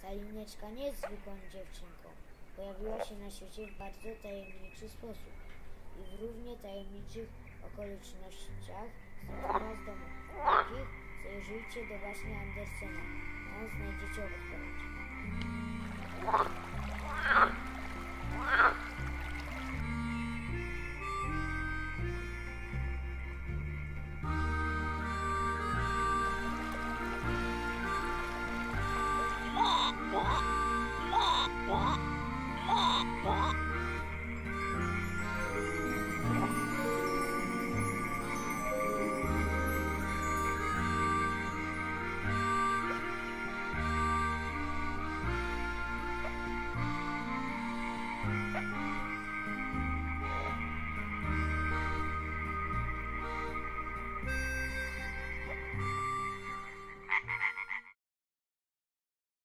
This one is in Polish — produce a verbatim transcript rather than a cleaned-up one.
Alineczka nie jest zwykłą dziewczynką. Pojawiła się na świecie w bardzo tajemniczy sposób i w równie tajemniczych okolicznościach zniknęła z domu. Takich zajrzyjcie do baśni Andersena, tam znajdziecie odpowiedź.